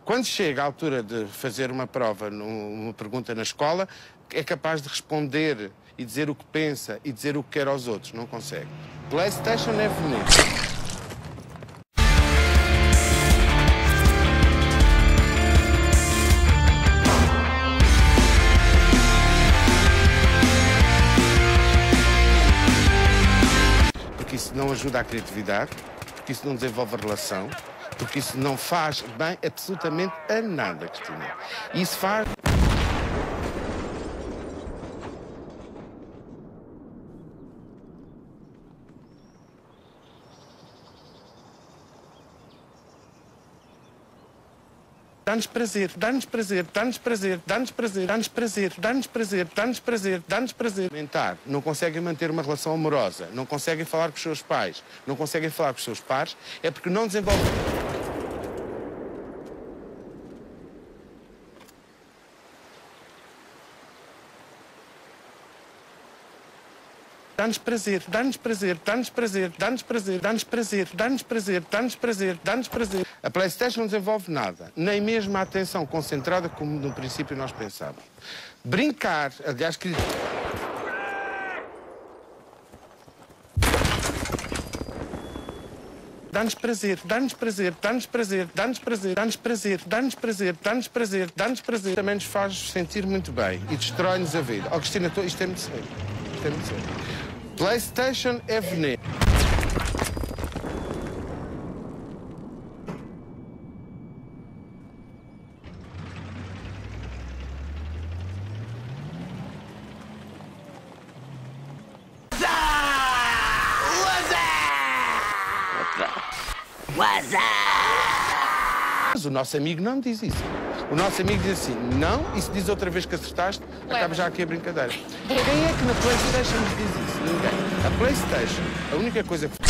Quando chega a altura de fazer uma prova, uma pergunta na escola, é capaz de responder e dizer o que pensa e dizer o que quer aos outros. Não consegue. PlayStation é veneno. Porque isso não ajuda à criatividade, porque isso não desenvolve a relação, porque isso não faz bem absolutamente a nada, Cristina. Isso faz... Dá-nos prazer, dá-nos prazer, dá-nos prazer, dá-nos prazer, dá-nos prazer, dá-nos prazer, dá-nos prazer, dá-nos prazer. Mentar, não conseguem manter uma relação amorosa, não conseguem falar com os seus pais, não conseguem falar com os seus pares, é porque não desenvolvem... Dá-nos prazer, dá-nos prazer, dá-nos prazer, dá-nos prazer, dá-nos prazer, dá-nos prazer, dá-nos prazer, dá-nos prazer. A PlayStation não desenvolve nada, nem mesmo a atenção concentrada como no princípio nós pensávamos. Brincar, aliás, que... Dá-nos prazer, dá-nos prazer, dá-nos prazer, dá-nos prazer, dá-nos prazer, dá-nos prazer, dá-nos prazer, dá-nos prazer. Também nos faz sentir muito bem e destrói-nos a vida. Oh, Cristina, isto é muito sério. Isto é muito sério. PlayStation é veneno. Mas o nosso amigo não diz isso. O nosso amigo diz assim, não, e se diz outra vez que acertaste, acaba já aqui a brincadeira. Quem é que na PlayStation nos diz isso? Ninguém. A PlayStation, a única coisa que...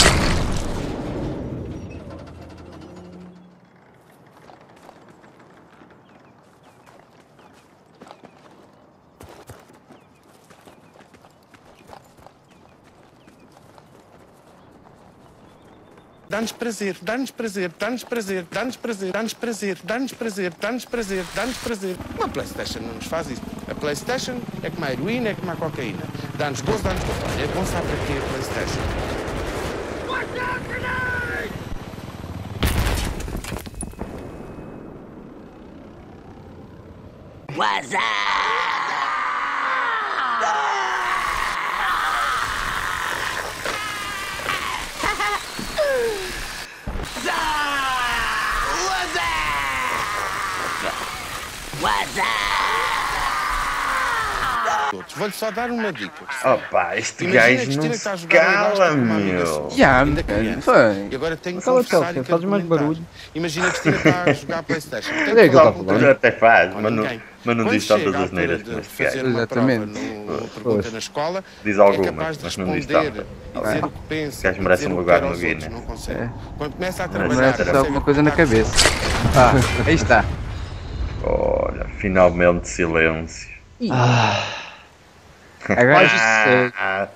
Dá-nos prazer, dá-nos prazer, dá-nos prazer, dá-nos prazer, dá-nos prazer, dá-nos prazer, dá-nos prazer, dá-nos prazer. Uma PlayStation não nos faz isso. A PlayStation é como a heroína, é como a cocaína. Dá-nos gozo, dá-nos gozo. É bom saber para quê a PlayStation. What's up? Vou-lhe só dar uma dica. Opa, este gajo não se cala, meu. E agora tenho que confessar que faz mais barulho. Imagina que Cristina está a jogar a PlayStation. Até faz, mas não diz tantas asneiras como este gajo. Exatamente. Pergunta na escola, diz é algumas, capaz de mas não diz responder tantas. e dizer o que pensa. O gajo merece um lugar no Guinness. Não consegue. Quando começa a trabalhar, Merece alguma coisa na cabeça. Ah, aí está. Olha, finalmente silêncio. Agora já sei.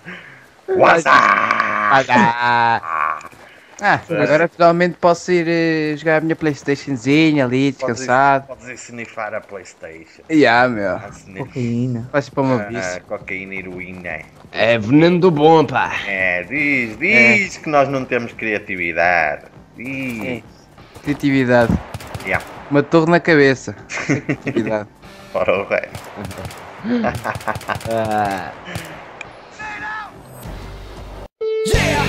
Agora finalmente posso ir jogar a minha PlayStationzinha ali, descansado. Podes snifar a PlayStation. Meu. Cocaína. Vai ser para uma vício. Cocaína e heroína. É veneno do bom, pá. Diz que nós não temos criatividade. Diz. Criatividade. Uma torre na cabeça. Criatividade. Ora o resto. Yeah!